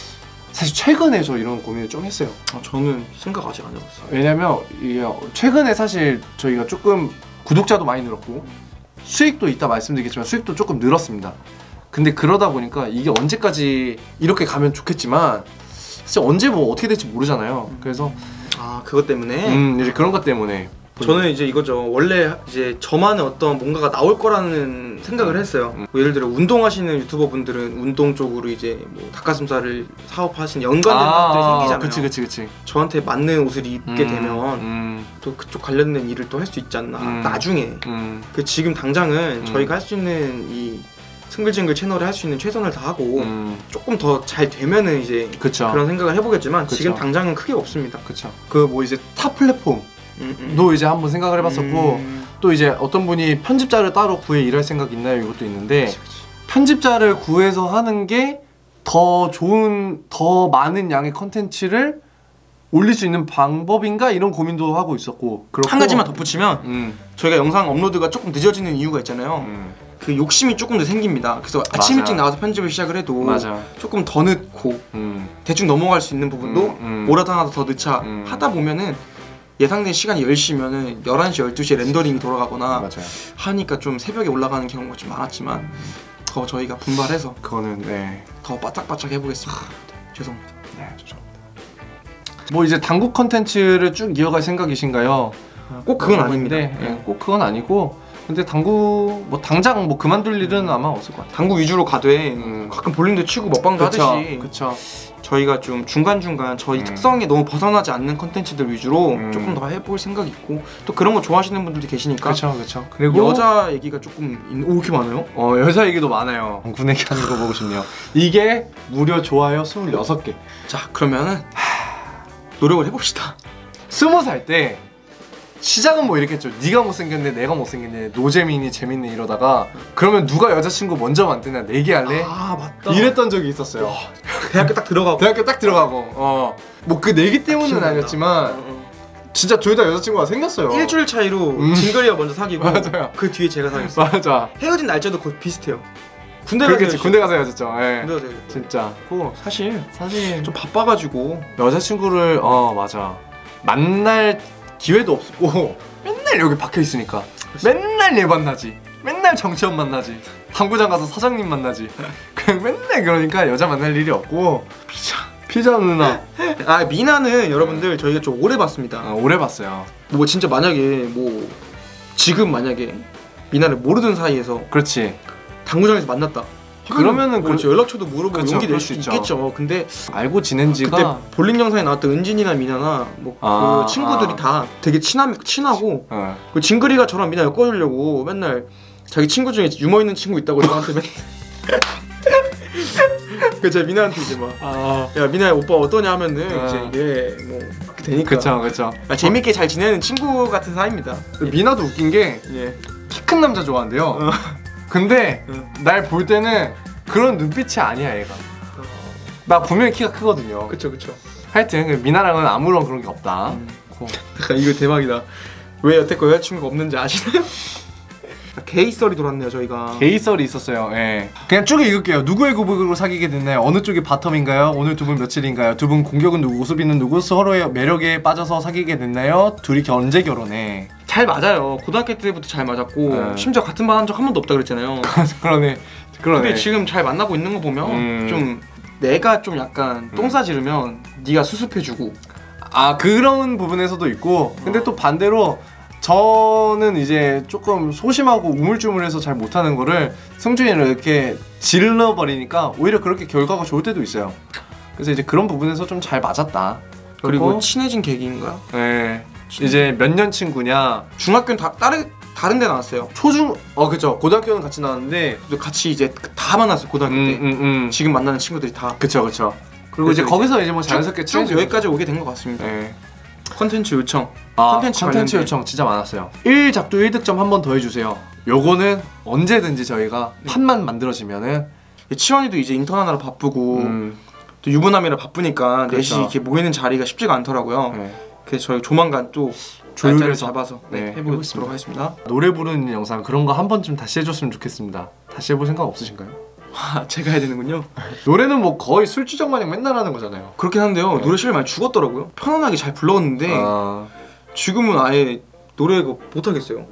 사실 최근에 저 이런 고민을 좀 했어요. 아, 저는 생각 아직 안 해봤어요. 왜냐면 이게 최근에 사실 저희가 조금 구독자도 많이 늘었고 수익도 이따 말씀드리겠지만 수익도 조금 늘었습니다. 근데 그러다 보니까 이게 언제까지 이렇게 가면 좋겠지만 사실 언제 뭐 어떻게 될지 모르잖아요. 그래서 아, 그것 때문에 음 이제 그런 것 때문에 저는 이제 이거죠. 원래 이제 저만의 어떤 뭔가가 나올 거라는 생각을 했어요. 음. 뭐 예를 들어 운동하시는 유튜버 분들은 운동 쪽으로 이제 뭐 닭가슴살을 사업하시는 연관된 사람들이 생기잖아요. 그치 그치 그치. 저한테 맞는 옷을 입게 음, 되면 음, 또 그쪽 관련된 일을 또 할 수 있지 않나. 음. 나중에 음, 그 지금 당장은 음. 저희가 할 수 있는 이 싱글징글 채널에 할 수 있는 최선을 다하고 음, 조금 더 잘 되면은 이제 그쵸. 그런 생각을 해보겠지만 그쵸. 지금 당장은 크게 없습니다. 그쵸. 그 뭐 이제 타 플랫폼도 음, 음. 이제 한번 생각을 해봤었고 음. 또 이제 어떤 분이 편집자를 따로 구해 일할 생각 있나요? 이것도 있는데 그치, 그치. 편집자를 구해서 하는 게 더 좋은, 더 많은 양의 컨텐츠를 올릴 수 있는 방법인가 이런 고민도 하고 있었고. 그렇고, 한 가지만 덧붙이면 음, 저희가 영상 업로드가 조금 늦어지는 이유가 있잖아요. 음, 그 욕심이 조금 더 생깁니다. 그래서 아침 맞아. 일찍 나와서 편집을 시작을 해도 맞아. 조금 더 늦고 음, 대충 넘어갈 수 있는 부분도 음, 음. 뭐라도 하나 더 넣자 음. 하다 보면은 예상된 시간이 열 시면은 열한 시, 열두 시에 렌더링이 돌아가거나 맞아요. 하니까 좀 새벽에 올라가는 경우가 좀 많았지만 더 저희가 분발해서 그거는 네, 더 바짝바짝 해보겠습니다. 죄송합니다. 네, 죄송합니다. 뭐 이제 당국 컨텐츠를 쭉 이어갈 생각이신가요? 꼭 그건 아닙니다. 네, 네, 꼭 그건 아니고. 근데 당구 뭐 당장 뭐 그만둘 일은 아마 없을 것 같아요. 당구 위주로 가되 음. 가끔 볼링도 치고 먹방도 그쵸, 하듯이 그쵸. 저희가 좀 중간중간 저희 음. 특성에 너무 벗어나지 않는 컨텐츠들 위주로 음. 조금 더 해볼 생각이 있고 또 그런 거 좋아하시는 분들도 계시니까 그쵸, 그쵸. 그리고 여자 얘기가 조금 있... 오 이렇게 많아요? 어 여자 얘기도 많아요. 군 얘기 하는 거 보고 싶네요. 이게 무려 좋아요 스물여섯 개. 자 그러면은 노력을 해봅시다. 스무 살 때 시작은 뭐 이랬겠죠. 네가 못생겼네, 내가 못생겼네, 노재민이 재밌네 이러다가 그러면 누가 여자친구 먼저 만드냐 내기할래? 아 맞다. 이랬던 적이 있었어요. 대학교 딱 들어가고 대학교 딱 들어가고 어 뭐 그 내기 때문은 기억난다. 아니었지만 어, 어. 진짜 둘 다 여자친구가 생겼어요. 일주일 차이로 음. 징글이가 먼저 사귀고 맞아요. 그 뒤에 제가 사귀었어요. 맞아. 헤어진 날짜도 거의 비슷해요. 군대 가서 그렇겠지. 군대 가서 헤어졌죠. 예. 군대 가서 헤어졌어요. 진짜. 고 사실 사실 좀 바빠가지고 여자친구를 어 맞아 만날 기회도 없고 맨날 여기 박혀 있으니까 맨날 얘 만나지, 맨날 정치원 만나지, 당구장 가서 사장님 만나지. 그냥 맨날 그러니까 여자 만날 일이 없고 피자 피자 누나 아 미나는 여러분들 저희가 좀 오래 봤습니다. 아, 오래 봤어요. 뭐 진짜 만약에 뭐 지금 만약에 미나를 모르던 사이에서 그렇지. 당구장에서 만났다. 그러면은 뭐 그- 연락처도 물어보고 그쵸, 용기 낼 그럴 수 수 있죠. 있겠죠. 근데 알고 지낸 그때 지가 볼링 영상에 나왔던 은진이나 미나나 뭐 그 아, 친구들이 아. 다 되게 친함 친하고 어. 그 징글이가 저랑 미나 엮어주려고 맨날 자기 친구 중에 유머 있는 친구 있다고 저한테 맨날 그 제가 미나한테 이제 막 아 야 미나야 오빠 어떠냐 하면은 아. 이제 이게 뭐 그렇게 되니까 그쵸 그쵸. 아, 재밌게 잘 지내는 친구 같은 사이입니다. 미나도 웃긴 게 예. 키 큰 남자 좋아한대요. 어. 근데 응. 날 볼 때는 그런 눈빛이 아니야 얘가. 나 분명히 키가 크거든요. 그쵸 그쵸. 하여튼 그 미나랑은 아무런 그런 게 없다. 음. 고. 잠깐 이거 대박이다. 왜 여태껏 여자친구가 없는지 아시나요? 게이썰이 돌았네요 저희가. 게이썰이 있었어요. 예. 그냥 쭉 읽을게요. 누구의 고백으로 사귀게 됐나요? 어느 쪽이 바텀인가요? 오늘 두 분 며칠인가요? 두 분 공격은 누구, 수비는 누구? 서로의 매력에 빠져서 사귀게 됐나요? 둘이 언제 결혼해? 잘 맞아요. 고등학교 때부터 잘 맞았고 네. 심지어 같은 반 한 적 한 번도 없다 그랬잖아요. 그러네. 그러네. 근데 지금 잘 만나고 있는 거 보면 음. 좀 내가 좀 약간 똥 싸지르면 네가 수습해주고. 아 그런 부분에서도 있고 근데 또 반대로 저는 이제 조금 소심하고 우물쭈물해서 잘 못하는 거를 승준이를 이렇게 질러버리니까 오히려 그렇게 결과가 좋을 때도 있어요. 그래서 이제 그런 부분에서 좀 잘 맞았다. 그리고 그리고 친해진 계기인가요? 네. 이제 몇 년 친구냐. 중학교는 다 다른 다른 데 나왔어요. 초중 어 그쵸 고등학교는 같이 나왔는데 근데 같이 이제 다 만났어요 고등학교 음, 때. 음, 음. 지금 만나는 친구들이 다. 그쵸 그쵸. 그리고 이제 그래서 거기서 이제 뭐 자연스럽게 쭉 친해지고 여기까지 오게 된 것 같습니다. 네. 컨텐츠 요청. 아, 컨텐츠 컨텐츠 관련된. 요청 진짜 많았어요. 일 작두 일 득점 한 번 더 해주세요. 요거는 언제든지 저희가 판만 만들어지면은 치원이도 이제 인턴 하느라 바쁘고 음, 또 유부남이라 바쁘니까 그렇죠. 넷이 이렇게 모이는 자리가 쉽지가 않더라고요. 네. 그래서 저희 조만간 또 조율해서. 날짜를 잡아서 네, 네, 해보도록 해보겠습니다. 하겠습니다. 노래 부르는 영상 그런 거 한 번쯤 다시 해줬으면 좋겠습니다. 다시 해볼 생각 없으신가요? 아, 제가 해야 되는군요. 노래는 뭐 거의 술주정 마냥 맨날 하는 거잖아요. 그렇긴 한데요. 네. 노래 실력 많이 죽었더라고요. 편안하게 잘 불렀는데 아, 지금은 아예 노래 그 못하겠어요.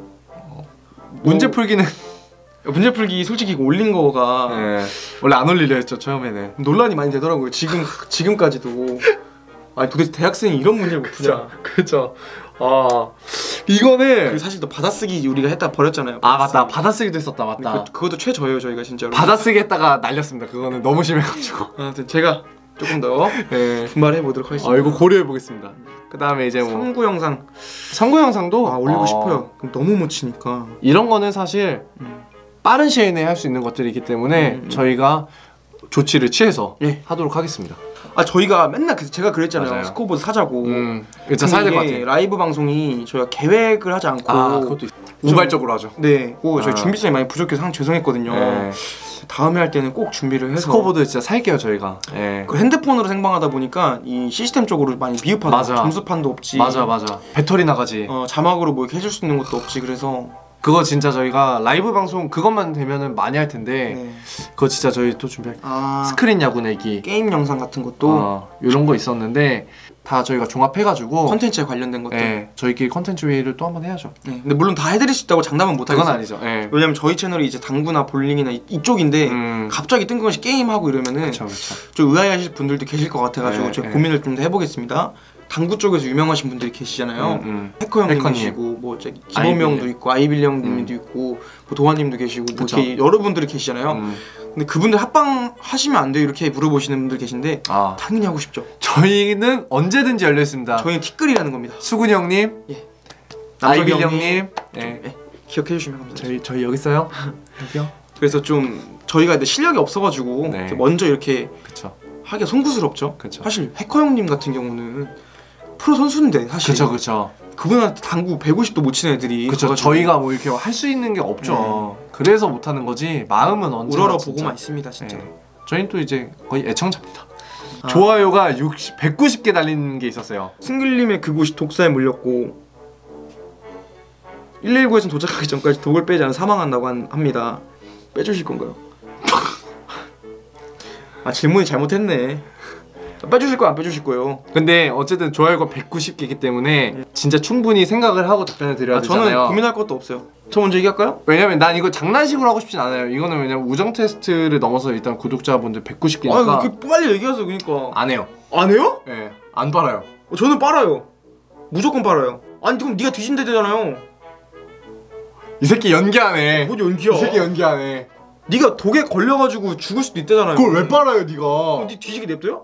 문제 뭐, 풀기는 문제 풀기 솔직히 이거 올린 거가 네, 원래 안 올리려 했죠 처음에는. 논란이 많이 되더라고요. 지금 지금까지도. 아니 도대체 대학생이 이런 문제를 못 푸냐. 그죠. 아 이거는 그리고 사실 또 받아쓰기 우리가 했다 버렸잖아요. 아 맞다 받아쓰기도 했었다 근데 맞다. 그, 그것도 최저예요 저희가 진짜로. 받아쓰기 했다가 날렸습니다. 그거는 너무 심해가지고. 아무튼 제가 조금 더 네. 분발해 보도록 하겠습니다. 아 이거 고려해 보겠습니다. 그 다음에 이제 뭐 삼구 영상 선거 영상도 아 올리고 어, 싶어요. 그럼 너무 못 치니까. 이런 거는 사실 음. 빠른 시일 내에 할 수 있는 것들이기 때문에 음, 음. 저희가 조치를 취해서 예. 하도록 하겠습니다. 아 저희가 맨날 그 제가 그랬잖아요. 맞아요. 스코어보드 사자고. 음, 일단 근데 사야 될 것 이게 같아요. 라이브 방송이 저희가 계획을 하지 않고. 아 그것도 있... 우발적으로 하죠. 네. 고 저희 아. 준비성이 많이 부족해서 항상 죄송했거든요. 네. 다음에 할 때는 꼭 준비를 해서. 스코어보드 진짜 살게요 저희가. 예. 그 핸드폰으로 생방하다 보니까 이 시스템 적으로 많이 미흡하다. 맞아. 점수판도 없지. 맞아 맞아. 배터리 나가지. 어 자막으로 뭐 이렇게 해줄 수 있는 것도 없지. 그래서 그거 진짜 저희가 라이브 방송 그것만 되면은 많이 할 텐데 네. 그거 진짜 저희 또 준비할 아 스크린 야구 내기 게임 영상 같은 것도 어, 이런 거 있었는데 다 저희가 종합해가지고 컨텐츠에 관련된 것들. 예, 저희끼리 컨텐츠 회의를 또 한번 해야죠. 네. 근데 물론 다 해드릴 수 있다고 장담은 못 그건 하겠어요. 아니죠. 예. 왜냐면 저희 채널이 이제 당구나 볼링이나 이, 이쪽인데 음. 갑자기 뜬금없이 게임하고 이러면은 그렇죠, 그렇죠. 좀 의아해하실 분들도 계실 것 같아가지고 네, 제가 네. 고민을 좀 더 해보겠습니다. 당구 쪽에서 유명하신 분들이 계시잖아요. 음, 음. 해커 형님 해커님. 계시고 뭐 저기 기범이 형도 아이빌. 있고 아이빌 형님도 음. 있고 뭐 도환님도 계시고 뭐 그쵸. 이렇게 여러분들이 계시잖아요. 음. 근데 그분들 합방 하시면 안 돼요 이렇게 물어보시는 분들 계신데 아 당연히 하고 싶죠. 저희는 언제든지 열려 있습니다. 저희는 티끌이라는 겁니다. 수근이 형님, 남석이 아이빌 형님, 형님, 예. 네, 기억해 주시면 감사합니다. 저희 저희 여기 있어요. 여기요. 그래서 좀 저희가 근데 실력이 없어가지고 네. 먼저 이렇게 그렇죠. 하기가 송구스럽죠. 그쵸. 사실 해커 형님 같은 경우는 프로 선수인데 사실 그렇죠, 그렇죠. 그분한테 당구 백오십도 못 치는 애들이 그렇죠. 가가지고 저희가 뭐 이렇게 할 수 있는 게 없죠. 그래서 못 하는 거지. 마음은 언제나 우러러 진짜. 보고만 있습니다 진짜. 예. 저희는 또 이제 거의 애청자입니다. 아. 좋아요가 육십, 백구십 개 달린 게 있었어요. 승길님의 그곳이 독사에 물렸고 일일구에서 도착하기 전까지 독을 빼지 않아 사망한다고 한, 합니다. 빼주실 건가요? 아 질문이 잘못했네. 빼주실 거야 안 빼주실 거예요? 근데 어쨌든 좋아요가 백구십 개이기 때문에 진짜 충분히 생각을 하고 답변을 드려야 아, 저는 되잖아요. 고민할 것도 없어요. 저 먼저 얘기할까요? 왜냐면 난 이거 장난식으로 하고 싶진 않아요. 이거는 왜냐면 우정 테스트를 넘어서 일단 구독자분들 백구십 개니까 아 이렇게 빨리 얘기하세요. 그러니까 안 해요. 안 해요? 예, 네, 안 빨아요. 어, 저는 빨아요. 무조건 빨아요. 아니 그럼 네가 뒤진대 되잖아요. 이 새끼 연기하네. 뭔 연기야? 이 새끼 연기하네. 네가 독에 걸려가지고 죽을 수도 있다잖아요. 그걸 왜 빨아요, 네가? 그럼 네 뒤지게 냅둬요?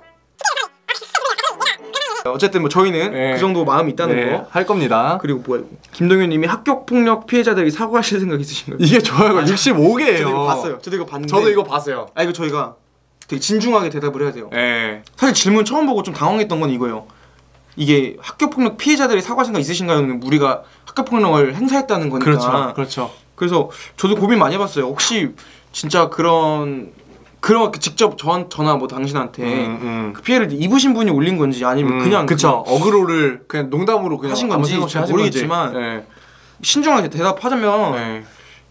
어쨌든 뭐 저희는 네. 그 정도 마음이 있다는 네, 거. 할 겁니다. 그리고 뭐야 이거. 김동현님이 학교 폭력 피해자들이 사과하실 생각 있으신가요? 이게 좋아요가 육십오 개예요. 저도 이거 봤어요. 저도 이거 봤는데. 저도 이거 봤어요. 아 이거 저희가 되게 진중하게 대답을 해야 돼요. 예. 사실 질문 처음 보고 좀 당황했던 건 이거예요. 이게 학교 폭력 피해자들이 사과 생각 있으신가요는 우리가 학교 폭력을 행사했다는 거니까. 그렇죠. 그렇죠. 그래서 저도 고민 많이 해봤어요. 혹시 진짜 그런 그런 직접 전 전화 뭐 당신한테 음, 음. 그 피해를 입으신 분이 올린 건지 아니면 음, 그냥 그쵸. 어그로를 그냥 농담으로 그냥 하신 아무 건지 생각 없이 잘 하신 모르겠지만 건지. 예. 신중하게 대답하자면 예.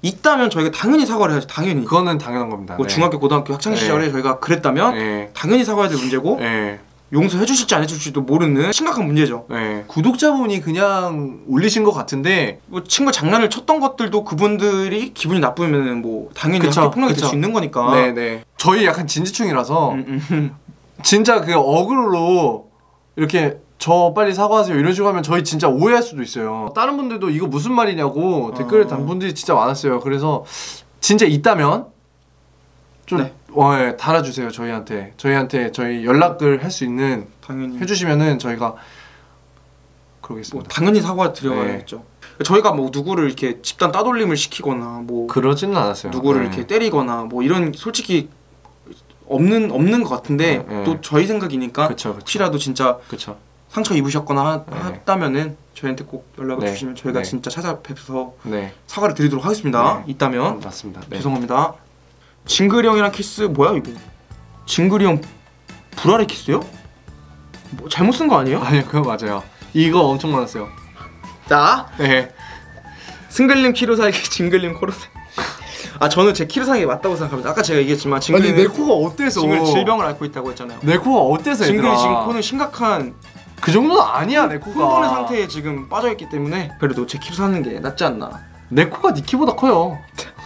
있다면 저희가 당연히 사과를 해야죠. 당연히. 그거는 당연한 겁니다. 뭐 네. 중학교, 고등학교 학창 시절에 네. 저희가 그랬다면 네. 당연히 사과해야 될 문제고 네. 용서해 주실지 안 해주실지도 모르는 심각한 문제죠. 네. 구독자분이 그냥 올리신 것 같은데 뭐 친구 장난을 쳤던 것들도 그분들이 기분이 나쁘면은 뭐 당연히 그쵸, 학교 폭력이 될 그쵸. 수 있는 거니까. 네네. 저희 약간 진지충이라서 음, 음. 진짜 그 어그로로 이렇게 저 빨리 사과하세요 이런 식으로 하면 저희 진짜 오해할 수도 있어요. 다른 분들도 이거 무슨 말이냐고 댓글을 단 분들이 진짜 많았어요. 그래서 진짜 있다면 좀 네. 어, 예, 달아주세요. 저희한테 저희한테 저희 연락을 할 수 있는 당연히 해주시면은 저희가 뭐 그러겠습니다. 당연히 사과 드려야겠죠. 네. 저희가 뭐 누구를 이렇게 집단 따돌림을 시키거나 뭐 그러지는 않았어요. 누구를 네. 이렇게 때리거나 뭐 이런 솔직히 없는 없는 것 같은데 네, 네. 또 저희 생각이니까 그쵸, 그쵸. 혹시라도 진짜 그쵸. 상처 입으셨거나 하, 네. 했다면은 저희한테 꼭 연락을 네. 주시면 저희가 네. 진짜 찾아뵈서 네. 사과를 드리도록 하겠습니다. 네. 있다면 맞습니다. 네. 죄송합니다. 징그리 형이랑 키스 뭐야 이거? 징그리 형 불알의 키스요? 뭐 잘못 쓴 거 아니에요? 아니요 그거 맞아요. 이거 엄청 많았어요. 나? 네. 승글님 키로 살기 징글님 코로 살기. 아 저는 제 키로 사는 게 맞다고 생각합니다. 아까 제가 얘기했지만 아니 징글이 내 코가 어때서? 징글 질병을 앓고 있다고 했잖아요. 내 코가 어때서 얘들아? 징글이 지금 코는 심각한 그 정도는 아니야 내 코가. 흥분의 상태에 지금 빠져있기 때문에 그래도 제 키로 사는 게 낫지 않나. 내 코가 네 키보다 커요.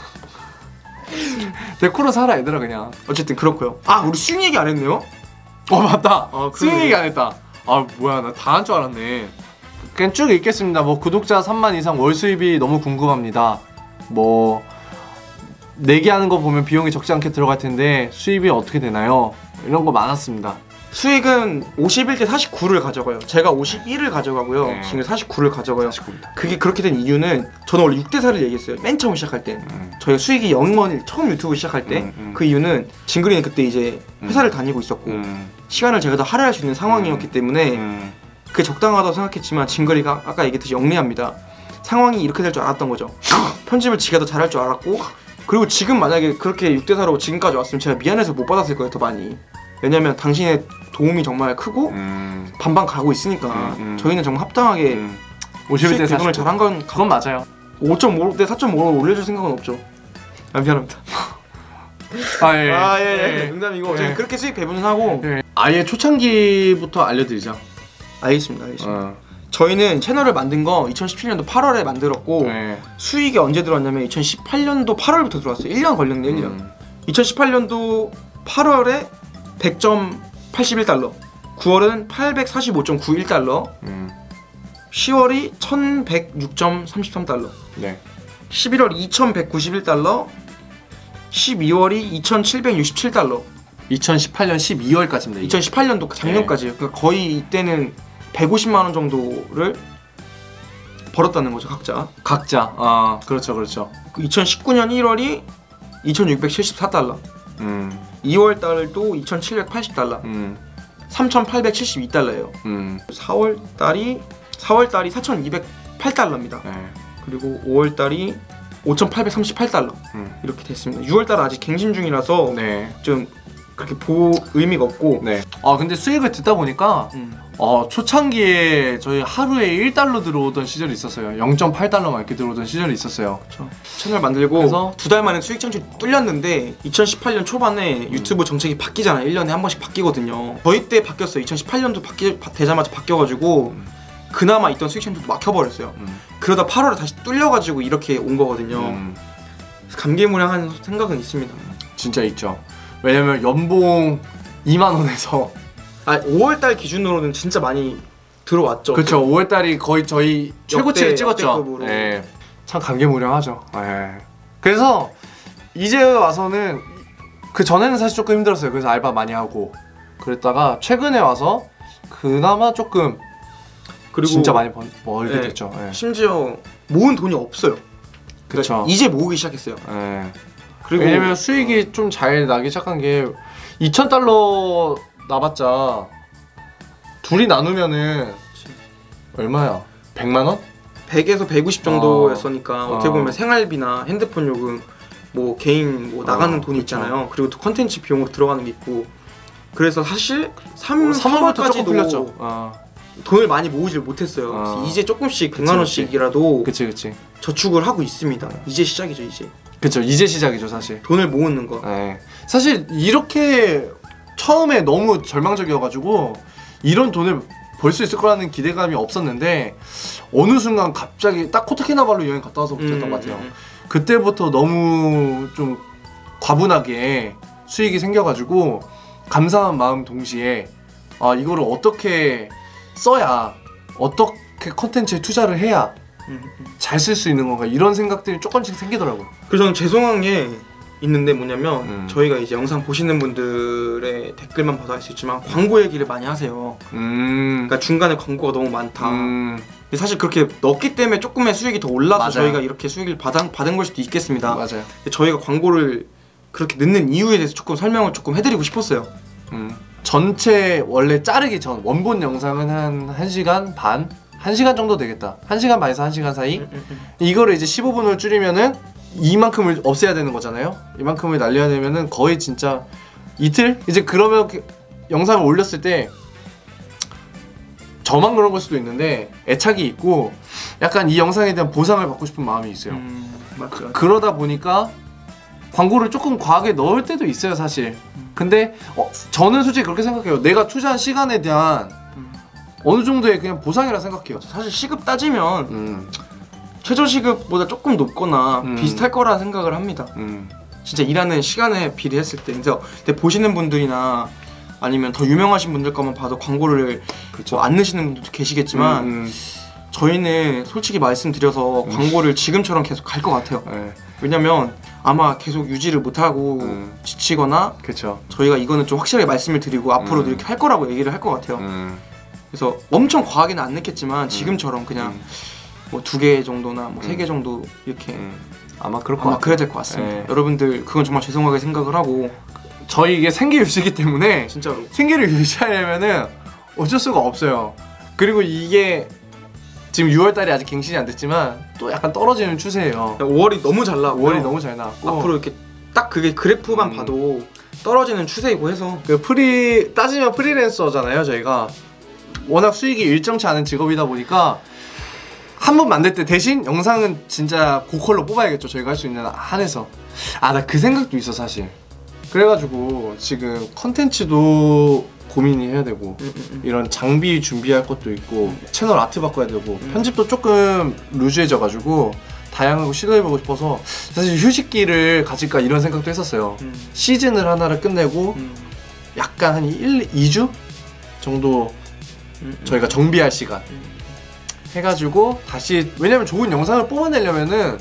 내 코로 살아 얘들아 그냥. 어쨌든 그렇고요. 아 우리 수익 얘기 안 했네요? 어 맞다. 아, 수익 그러네. 얘기 안 했다. 아 뭐야 나 다 한 줄 알았네. 그냥 쭉 읽겠습니다. 뭐 구독자 삼만 이상 월 수입이 너무 궁금합니다. 뭐 내기하는 거 보면 비용이 적지 않게 들어갈 텐데 수입이 어떻게 되나요? 이런 거 많았습니다. 수익은 오십일 대 사십구를 가져가요. 제가 오십일을 가져가고요. 네. 지금 사십구를 가져가요. 사십구입니다. 그게 그렇게 된 이유는 저는 원래 육 대 사를 얘기했어요. 맨 처음 시작할 때. 음. 저희가 수익이 영원일 처음 유튜브 시작할 때 그 음, 음. 이유는 징그리는 그때 이제 회사를 다니고 있었고 음. 시간을 제가 더 할애할 수 있는 상황이었기 음. 때문에 음. 그게 적당하다고 생각했지만 징그리가 아까 얘기했듯이 영리합니다. 상황이 이렇게 될 줄 알았던 거죠. 편집을 지가 더 잘할 줄 알았고 그리고 지금 만약에 그렇게 육 대 사로 지금까지 왔으면 제가 미안해서 못 받았을 거예요. 더 많이. 왜냐면 당신의 도움이 정말 크고 음. 반반 가고 있으니까 음, 음. 저희는 정말 합당하게 음. 오십일 대 수익 배분을 사십구. 잘한 건 그건 맞아요. 오 점 오 대 사 점 오로 올려줄 생각은 없죠. 아 미안합니다. 아 예. 아 예, 예. 농담이고 예. 저희 그렇게 수익 배분은 하고 예. 아예 초창기부터 알려드리자. 알겠습니다. 알겠습니다. 어. 저희는 채널을 만든 거 이천십칠 년도 팔월에 만들었고 네. 수익이 언제 들어왔냐면 이천십팔 년도 팔월부터 들어왔어요. 일 년 걸렸네. 일 년. 음. 이천십팔 년도 팔월에 백 점 팔십일 달러, 구월은 팔백사십오 점 구일 달러, 음. 시월이 천백육 점 삼십삼 달러, 네. 십일월 이천백구십일 달러, 십이월이 이천칠백육십칠 달러. 이천십팔 년 십이월까지입니다. 이천십팔 년도 작년까지요. 그러니까 거의 이때는 백오십만 원 정도를 벌었다는 거죠, 각자. 각자. 아 그렇죠, 그렇죠. 이천십구 년 일월이 이천육백칠십사 달러, 음. 이월 달도 이천칠백팔십 달러, 음. 삼천팔백칠십이 달러예요. 음. 사월 달이 사월 달이 사천이백팔 달러입니다. 네. 그리고 오월 달이 오천팔백삼십팔 달러 음. 이렇게 됐습니다. 유월 달은 아직 갱신 중이라서 네. 좀 그렇게 보 의미가 없고. 네. 아 근데 수익을 듣다 보니까 음. 어 초창기에 저희 하루에 일 달러 들어오던 시절이 있었어요. 영 점 팔 달러만 이렇게 들어오던 시절이 있었어요. 그렇죠. 채널 만들고 그래서 두 달 만에 수익 창출 뚫렸는데 이천십팔 년 초반에 음. 유튜브 정책이 바뀌잖아요. 일 년에 한 번씩 바뀌거든요. 저희 때 바뀌었어요. 이천십팔 년도 바뀌 바- 되자마자 바뀌어가지고 음. 그나마 있던 수익 창출도 막혀버렸어요. 음. 그러다 팔월에 다시 뚫려가지고 이렇게 온 거거든요. 음. 그래서 감개무량한 생각은 있습니다. 진짜 있죠. 왜냐면 연봉 이만 원에서 아 오월 달 기준으로는 진짜 많이 들어왔죠. 그렇죠. 오월 달이 거의 저희 최고치를 찍었죠. 역대급으로. 예. 참 감개무량하죠. 예. 그래서 이제 와서는 그 전에는 사실 조금 힘들었어요. 그래서 알바 많이 하고 그랬다가 최근에 와서 그나마 조금 그리고 진짜 많이 번, 벌게 네. 됐죠. 예. 심지어 모은 돈이 없어요. 그렇죠. 이제 모으기 시작했어요. 예. 그리고 왜냐면 수익이 좀 잘 나기 시작한 게 이천 달러 나봤자 둘이 나누면은 얼마야? 백만 원? 백에서 백오십 정도였으니까 어. 어떻게 보면 생활비나 핸드폰 요금 뭐 개인 뭐 나가는 어, 돈이 그쵸. 있잖아요. 그리고 또 컨텐츠 비용으로 들어가는 게 있고 그래서 사실 삼, 삼 월부터 조금 사월까지도 풀렸죠. 어. 돈을 많이 모으질 못했어요. 어. 그래서 이제 조금씩 그치, 백만 원씩이라도 그치 그치. 저축을 하고 있습니다. 이제 시작이죠 이제. 그쵸, 이제 시작이죠 사실. 돈을 모으는 거. 네. 사실 이렇게 처음에 너무 절망적이어가지고 이런 돈을 벌 수 있을 거라는 기대감이 없었는데 어느 순간 갑자기 딱 코타키나발루 여행 갔다 와서부터였던 음, 것 같아요. 음. 그때부터 너무 좀 과분하게 수익이 생겨가지고 감사한 마음 동시에 아 이거를 어떻게 써야 어떻게 컨텐츠에 투자를 해야 음, 음. 잘 쓸 수 있는 건가 이런 생각들이 조금씩 생기더라고요. 그래서 저는 죄송한 게 있는데 뭐냐면 음. 저희가 이제 영상 보시는 분들의 댓글만 봐도 알 수 있지만 광고 얘기를 많이 하세요. 음. 그러니까 중간에 광고가 너무 많다. 음. 근데 사실 그렇게 넣기 때문에 조금의 수익이 더 올라서 맞아요. 저희가 이렇게 수익을 받은, 받은 걸 수도 있겠습니다. 맞아요. 근데 저희가 광고를 그렇게 넣는 이유에 대해서 조금 설명을 조금 해드리고 싶었어요. 음. 전체 원래 자르기 전 원본 영상은 한 1시간 반? 한 시간 정도 되겠다. 한 시간 반에서 한 시간 사이? 음, 음, 음. 이거를 이제 십오 분으로 줄이면은 이만큼을 없애야 되는 거잖아요. 이만큼을 날려야 되면은 거의 진짜 이틀? 이제 그러면 그 영상을 올렸을 때 저만 그런 걸 수도 있는데 애착이 있고 약간 이 영상에 대한 보상을 받고 싶은 마음이 있어요. 음, 맞죠. 그러다 보니까 광고를 조금 과하게 넣을 때도 있어요 사실. 근데 어, 저는 솔직히 그렇게 생각해요. 내가 투자한 시간에 대한 음. 어느 정도의 그냥 보상이라 생각해요. 사실 시급 따지면 음, 최저시급보다 조금 높거나 음. 비슷할 거라 생각을 합니다. 음, 진짜 일하는 시간에 비례했을 때. 그래서 근데 보시는 분들이나 아니면 더 유명하신 분들 거만 봐도 광고를 그렇죠. 뭐 안 넣으시는 분들도 계시겠지만 음, 음. 저희는 솔직히 말씀드려서 광고를 지금처럼 계속 갈 것 같아요. 네, 왜냐면 아마 계속 유지를 못하고 음. 지치거나 그렇죠. 저희가 이거는 좀 확실하게 말씀을 드리고 앞으로도 음. 이렇게 할 거라고 얘기를 할 것 같아요. 음, 그래서 엄청 과하게는 안 넣겠지만 지금처럼 그냥 음, 뭐 두 개 정도나 뭐 세 개 음. 정도 이렇게 음. 아마 그럴 것 아마 같아요. 그래야 될 것 같습니다. 네. 여러분들 그건 정말 죄송하게 생각을 하고 저희 이게 생계 유지이기 때문에 진짜로 생계를 유지하려면은 어쩔 수가 없어요. 그리고 이게 지금 유월 달이 아직 갱신이 안 됐지만 또 약간 떨어지는 추세예요. 오월이 너무 잘 나고 오월이 너무 잘 나왔고 앞으로 이렇게 딱 그게 그래프만 음. 봐도 떨어지는 추세이고 해서 그 프리 따지면 프리랜서잖아요. 저희가 워낙 수익이 일정치 않은 직업이다 보니까 한 번 만들 때 대신 영상은 진짜 고퀄로 뽑아야겠죠. 저희가 할 수 있는 한에서. 아 나 그 생각도 있어 사실. 그래가지고 지금 컨텐츠도 고민이 해야 되고 음, 음, 음. 이런 장비 준비할 것도 있고 채널 아트 바꿔야 되고 음. 편집도 조금 루즈해져가지고 다양하고 시도해보고 싶어서 사실 휴식기를 가질까 이런 생각도 했었어요. 음, 시즌을 하나를 끝내고 음, 약간 한 일, 이 주 정도 음, 음. 저희가 정비할 시간 음. 해가지고 다시 왜냐면 좋은 영상을 뽑아내려면은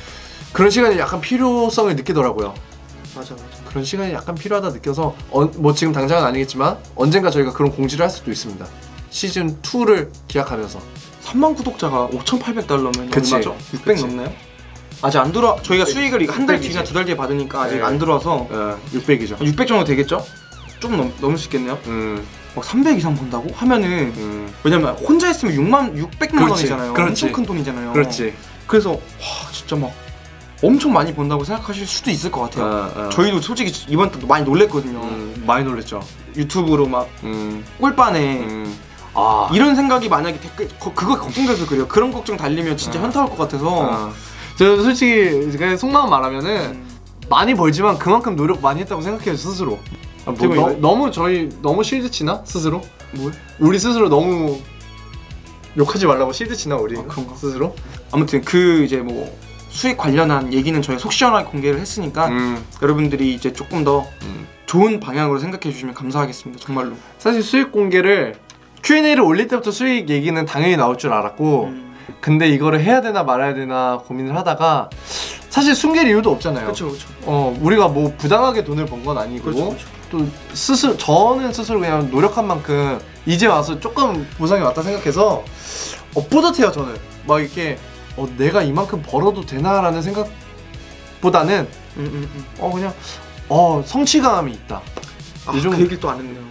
그런 시간이 약간 필요성을 느끼더라고요. 맞아 맞아. 그런 시간이 약간 필요하다 느껴서 어, 뭐 지금 당장은 아니겠지만 언젠가 저희가 그런 공지를 할 수도 있습니다. 시즌 이를 기약하면서. 삼만 구독자가 오천팔백 달러면 그치. 얼마죠? 육백 그치. 넘나요? 아직 안 들어. 저희가 육백, 수익을 이거 한 달 육백이지. 뒤나 두 달 뒤에 받으니까 아직 네. 안 들어와서 어, 육백이죠. 육백 정도 되겠죠? 좀 넘, 넘을 수 있겠네요. 음, 막 삼백 이상 번다고 하면은 음, 왜냐면 혼자 했으면 육만 육백만 그렇지. 원이잖아요. 그렇지. 엄청 큰 돈이잖아요. 그렇지. 그래서 와 진짜 막 엄청 많이 번다고 생각하실 수도 있을 것 같아요. 어, 어. 저희도 솔직히 이번 달도 많이 놀랬거든요. 음, 많이 놀랬죠. 유튜브로 막 음, 꿀빠네 음. 아, 이런 생각이 만약에 댓글 거, 그거 걱정돼서 그래요. 그런 걱정 달리면 진짜 어. 현타 올 것 같아서 어. 저 솔직히 그냥 속마음 말하면은 음, 많이 벌지만 그만큼 노력 많이 했다고 생각해요 스스로. 아, 뭐, 그리고 너, 이거- 너무 저희 너무 실드 치나 스스로? 뭘? 우리 스스로 너무 욕하지 말라고 실드 치나 우리 아, 그런가? 스스로? 아무튼 그 이제 뭐 수익 관련한 얘기는 저희가 속 시원하게 공개를 했으니까 음, 여러분들이 이제 조금 더 음. 좋은 방향으로 생각해 주시면 감사하겠습니다. 정말로. 사실 수익 공개를 큐 앤 에이를 올릴 때부터 수익 얘기는 당연히 나올 줄 알았고 음. 근데 이거를 해야 되나 말아야 되나 고민을 하다가 사실 숨길 이유도 없잖아요. 그렇죠, 그렇죠. 어 우리가 뭐 부당하게 돈을 번 건 아니고 그렇죠, 그렇죠. 또 스스로 저는 스스로 그냥 노력한 만큼 이제 와서 조금 보상이 왔다 생각해서 어, 뿌듯해요 저는. 막 이렇게 어, 내가 이만큼 벌어도 되나라는 생각보다는 음, 음, 음. 어 그냥 어 성취감이 있다. 아, 이 정도- 그 얘기를 또 안 했네요.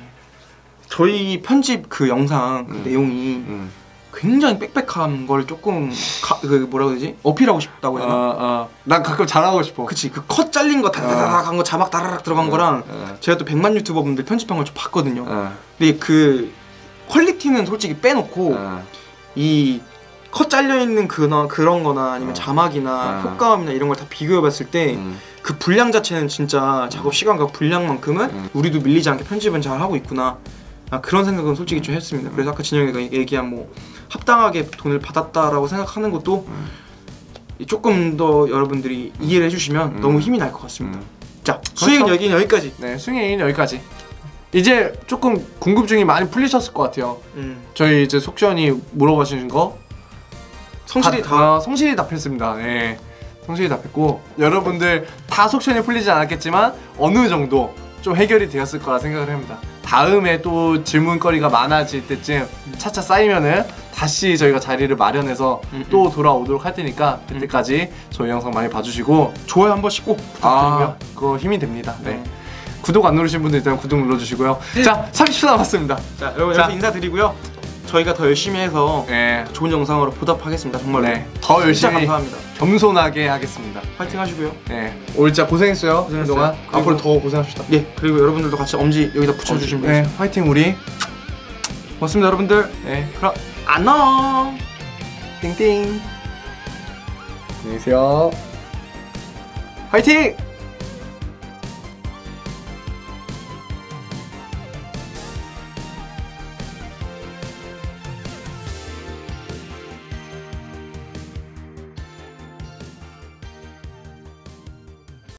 저희 편집 그 영상 그 음. 내용이 음. 굉장히 빽빽한 걸 조금 가, 그 뭐라고 해야 되지? 어필하고 싶다고 어, 해야 되나? 어. 난 가끔 자랑하고 싶어. 그치, 그 컷 잘린 거 다다다닥 한 거 자막 다라락 들어간 거랑 어, 제가 또 백만 유튜버 분들 편집한 걸 좀 봤거든요. 어, 근데 그 퀄리티는 솔직히 빼놓고 어. 이 컷 잘려 있는 그나 그런 거나 아니면 어. 자막이나 아. 효과음이나 이런 걸 다 비교해 봤을 때 음. 그 분량 자체는 진짜 작업 시간과 분량만큼은 음. 우리도 밀리지 않게 편집은 잘 하고 있구나. 아, 그런 생각은 솔직히 좀 했습니다. 그래서 아까 진영이가 얘기한 뭐 합당하게 돈을 받았다라고 생각하는 것도 음. 조금 더 여러분들이 이해를 해주시면 음. 너무 힘이 날 것 같습니다. 음. 자, 수익은 그렇죠. 여기는 여기까지. 네, 승인 여기까지. 이제 조금 궁금증이 많이 풀리셨을 것 같아요. 음. 저희 이제 속시원이 물어보신 거 성실히 다, 다, 다 성실히 답했습니다. 네, 성실히 답했고 여러분들 다 속시원이 풀리지 않았겠지만 어느 정도 좀 해결이 되었을 거라 생각을 합니다. 다음에 또 질문거리가 많아질 때쯤 차차 쌓이면은 다시 저희가 자리를 마련해서 음, 또 돌아오도록 할 테니까 그때까지 저희 영상 많이 봐주시고 좋아요 한 번씩 꼭 부탁드리고요. 아 그거 힘이 됩니다. 네. 네. 구독 안 누르신 분들 일단 구독 눌러주시고요. 자, 삼십 초 남았습니다. 자, 여러분 자. 여기서 인사드리고요. 저희가 더 열심히 해서 네, 좋은 영상으로 보답하겠습니다. 정말로. 네, 더 진짜 열심히 감사합니다. 겸손하게 하겠습니다. 파이팅 하시고요. 네, 오늘 진짜 고생했어요. 고생했어요. 그동안 그리고- 앞으로 더 고생합시다. 네, 그리고 여러분들도 같이 엄지 여기다 붙여주시면 네, 되겠습니다. 화이팅 우리. 고맙습니다, 여러분들. 네, 그럼 안녕. 띵띵. 안녕히 계세요. 화이팅!